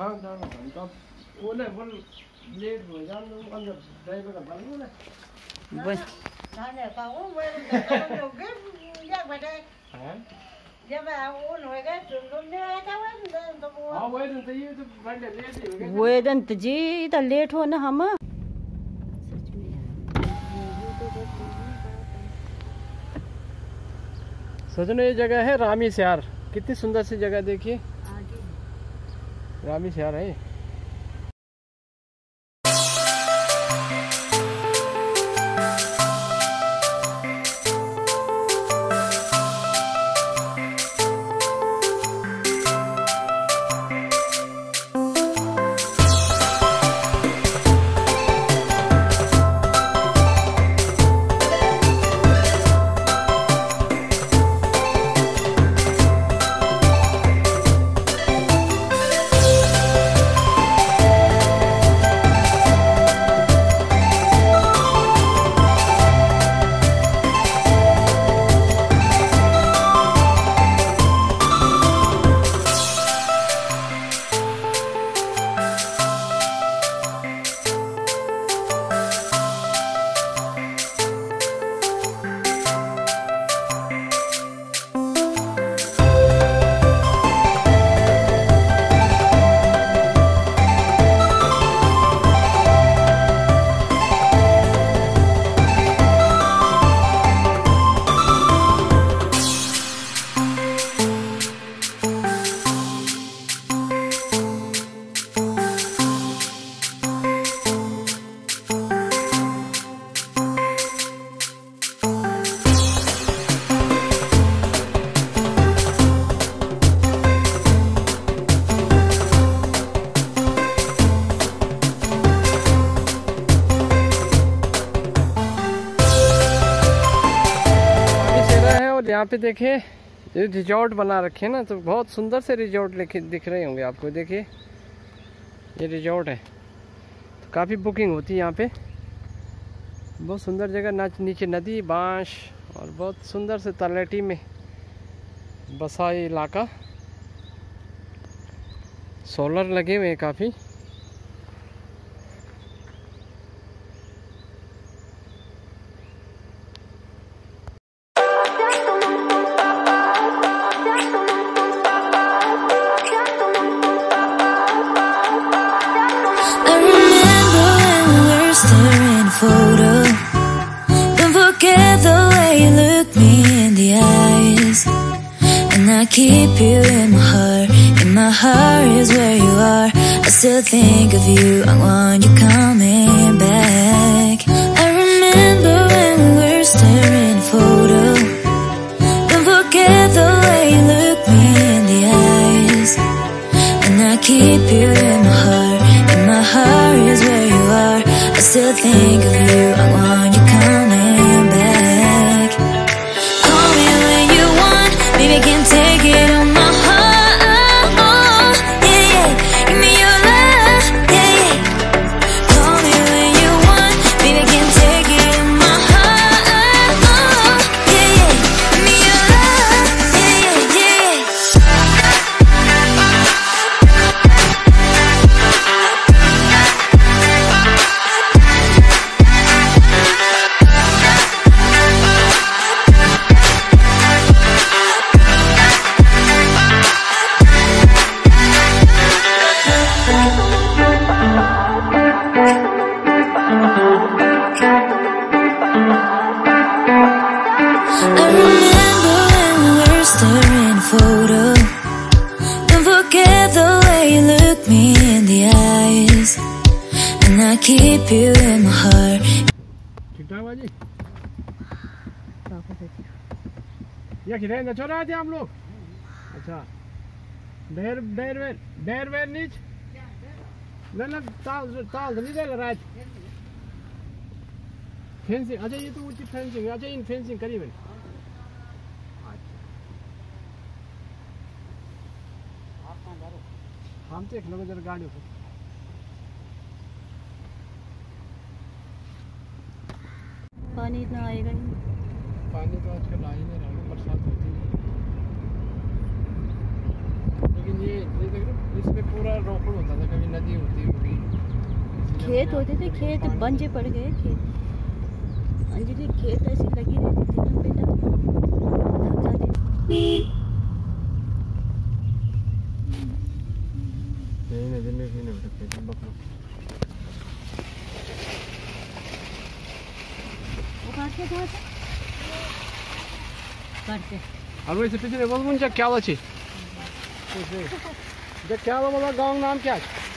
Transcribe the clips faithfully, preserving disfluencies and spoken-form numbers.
हाँ जाना तो वो ना वो लेट हो जान तो अंदर ड्राइवर का बंद ना बस ना ने का वो वे तो के या बड़े हैं जब वो होएगा तुम ने आया था वो तो वो हाँ वो तो ये तो बंद लेट ही हो गया वो दंत जी तो लेट हो ना हम सजनो ये जगह है रामी शहर। कितनी सुंदर सी जगह देखिए, रामी शहर है। यहाँ पे देखिए ये रिजॉर्ट बना रखे हैं ना, तो बहुत सुंदर से रिजॉर्ट लिखे दिख रहे होंगे आपको। देखिए ये रिजॉर्ट है, तो काफ़ी बुकिंग होती है यहाँ पे। बहुत सुंदर जगह, ना नीचे नदी, बांस और बहुत सुंदर से तलहटी में बसा ये इलाका। सोलर लगे हुए हैं काफ़ी। Keep you in my heart, in my heart is where you are. I still think of you, I want you coming back. I remember when we were staring at a photo. Don't forget the way you look me in the eyes. And I keep you in my heart, in my heart is where you are. I still think of you, I want you coming back. Call me when you want, baby, I can take it on my heart, oh, yeah, yeah. Give me your love, yeah, yeah. Call me when you want, baby, I can take it on my heart, oh, yeah, yeah. Give me your love, yeah, yeah, keep you in my heart. ठीक ठाक बाजी, या खिलाए ना छोड़ा थे हम लोग। अच्छा डेर डेर वेर डेर वेर नीच ना ना ताल ताल नहीं दे रहा है फेंसिंग। अच्छा ये तो ऊंची फेंसिंग, अच्छा इन फेंसिंग करीब है। हम तो एक लोग जरा गाड़ी को पानी इतना आएगा नहीं। पानी तो आजकल आ ही नहीं रहा, बरसात होती है। लेकिन ये ये देख रहे हो, इसमें पूरा रोकड़ होता था, कभी नदी होती होगी, खेत होते थे, खेत बंजे पड़ गए खेत। अंजलि खेत ऐसी लगी रहती थी ना बेटा, थक जाती थी। नहीं नहीं दिन में भी नहीं रखते बकरा। वो काटते कहाँ से काटते और वैसे पिछले बहुत मुझे क्या हुआ छी जब क्या हुआ बोला गाँव नाम क्या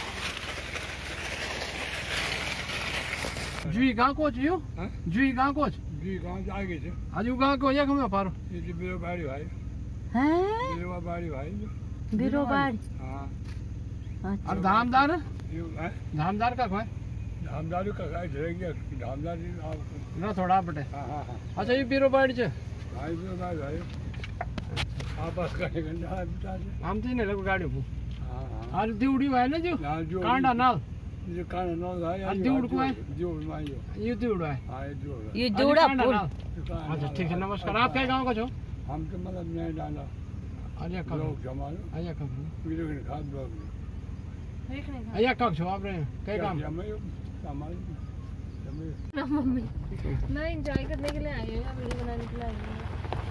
जुई गाँव को जियो जुई गाँव को जी गाँव आगे से आज वो गाँव को या कम पारो ये जो बिरो बाड़ी भाई हैं बिरो बाड़ी भाई बिरोबाड़ी। हाँ अच्छा और धामदार ये है धामदार का कोई धामदारी का गाय धरेंगे धामदारी आप ना थोड़ा बटे हाँ हाँ हाँ अच्छा ये पीरो बाड़ी च भाई बिरो बाड़ी भाई आप बस करेंगे ना बता दे हम तो नहीं लगो गाड़ी को हाँ हाँ और दिउड़ी है ना जो ना जो कांडा नाल जो कान नौ है और दिउड़ को है जो मायो ये दिउड़ है हाँ ये जो है ये और जोड़ा कांडा पुल। नाल। अच्छा ठीक है नमस्कार आप क्या गाँव का छो हम तो मतलब नहीं डाला अरे कब लोग जमालो अया कब बिरो के खाद लोग अया कब छो आप रहे कई काम जमायो सामान जमायो ना मम्मी मैं एंजॉय करने के लिए आई हूँ, वीडियो बनाने के लिए आई हूँ।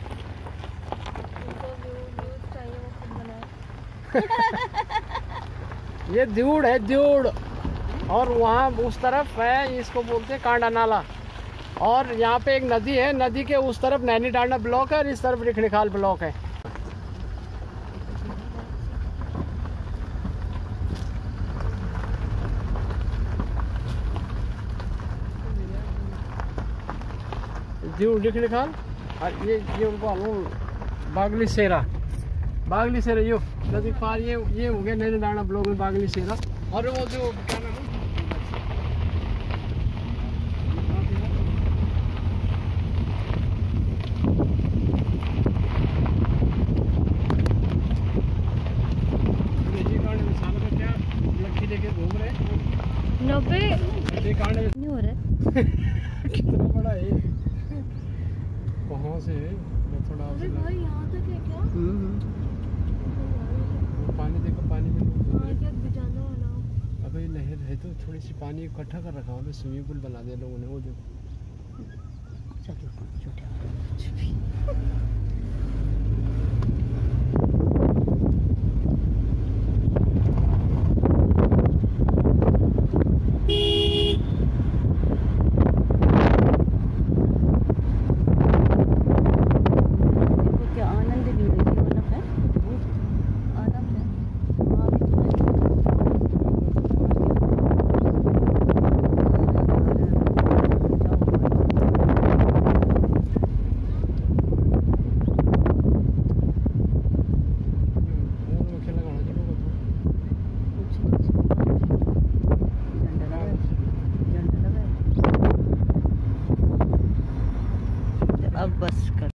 उनको व्यू व्यूज चाहिए वो खुद बनाए। ये दिउड़ है दिउड़ और वहाँ उस तरफ है इसको बोलते हैं कांडा नाला और यहाँ पे एक नदी है नदी के उस तरफ नैनीडांडा ब्लॉक है और इस तरफ रिखणीखाल ब्लॉक है। दिउड़ रिखणीखाल और ये ये उनको मालूम बागली सेरा बागली सेरा यो नदी पार ये ये हो गया नैनीडांडा ब्लॉक में बागली सेरा और वो जो क्या नाम है घूम रहे नब्बे ये कांड में नहीं हो रहा कितना बड़ा है कहाँ से है मैं थोड़ा अरे भाई यहाँ तक है क्या? वो पानी देखो पानी में हाँ क्या बिजाना वाला। अबे नहर है तो थोड़ी सी पानी इकट्ठा कर रखा है स्विमिंग पूल बना दिया लोगों ने वो देखो चलो छोटे